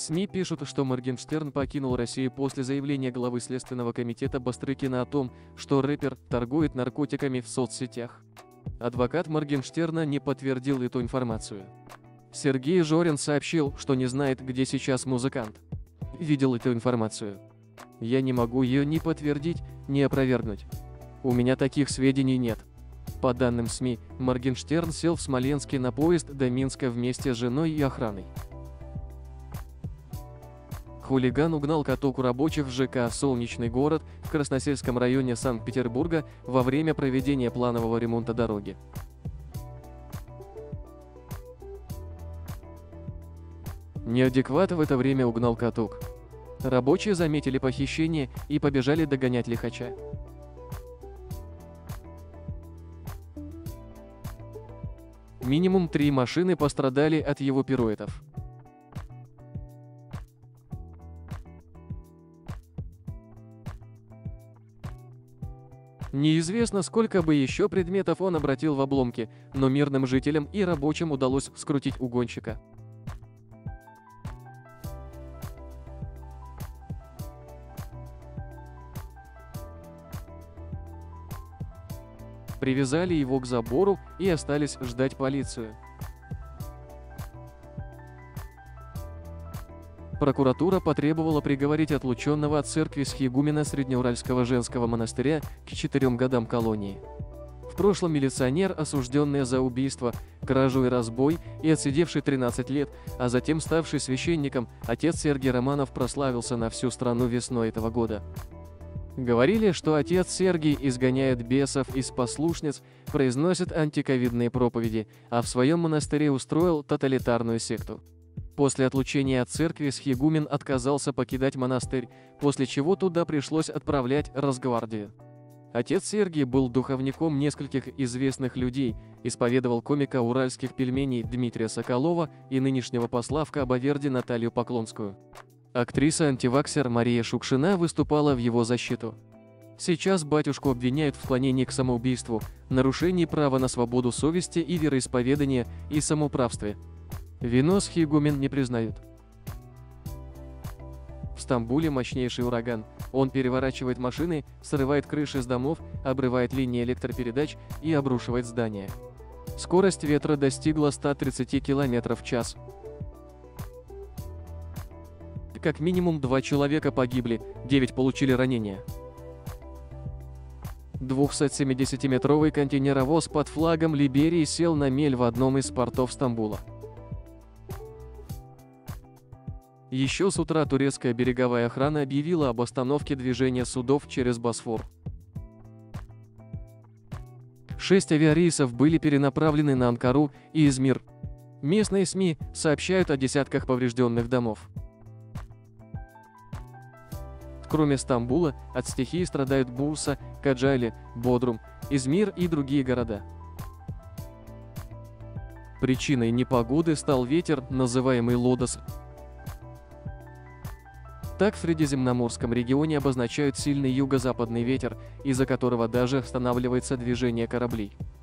СМИ пишут, что Моргенштерн покинул Россию после заявления главы Следственного комитета Бастрыкина о том, что рэпер торгует наркотиками в соцсетях. Адвокат Моргенштерна не подтвердил эту информацию. Сергей Жорин сообщил, что не знает, где сейчас музыкант. Видел эту информацию. Я не могу ее ни подтвердить, ни опровергнуть. У меня таких сведений нет. По данным СМИ, Моргенштерн сел в Смоленске на поезд до Минска вместе с женой и охраной. Хулиган угнал каток у рабочих в ЖК «Солнечный город» в Красносельском районе Санкт-Петербурга во время проведения планового ремонта дороги. Неадекват в это время угнал каток. Рабочие заметили похищение и побежали догонять лихача. Минимум 3 машины пострадали от его пируэтов. Неизвестно, сколько бы еще предметов он обратил в обломки, но мирным жителям и рабочим удалось скрутить угонщика. Привязали его к забору и остались ждать полицию. Прокуратура потребовала приговорить отлученного от церкви схигумена Среднеуральского женского монастыря к 4 годам колонии. В прошлом милиционер, осужденный за убийство, кражу и разбой и отсидевший 13 лет, а затем ставший священником, отец Сергий Романов прославился на всю страну весной этого года. Говорили, что отец Сергий изгоняет бесов из послушниц, произносит антиковидные проповеди, а в своем монастыре устроил тоталитарную секту. После отлучения от церкви схигумен отказался покидать монастырь, после чего туда пришлось отправлять Росгвардию. Отец Сергий был духовником нескольких известных людей, исповедовал комика уральских пельменей Дмитрия Соколова и нынешнего посла в Кабо-Верде Наталью Поклонскую. Актриса-антиваксер Мария Шукшина выступала в его защиту. Сейчас батюшку обвиняют в склонении к самоубийству, нарушении права на свободу совести и вероисповедания и самоуправстве. Вину схигумен не признают. В Стамбуле мощнейший ураган. Он переворачивает машины, срывает крыши с домов, обрывает линии электропередач и обрушивает здания. Скорость ветра достигла 130 км в час. Как минимум 2 человека погибли, 9 получили ранения. 270-метровый контейнеровоз под флагом Либерии сел на мель в одном из портов Стамбула. Еще с утра турецкая береговая охрана объявила об остановке движения судов через Босфор. 6 авиарейсов были перенаправлены на Анкару и Измир. Местные СМИ сообщают о десятках поврежденных домов. Кроме Стамбула, от стихии страдают Бурса, Каджали, Бодрум, Измир и другие города. Причиной непогоды стал ветер, называемый Лодос. Так в Средиземноморском регионе обозначают сильный юго-западный ветер, из-за которого даже останавливается движение кораблей.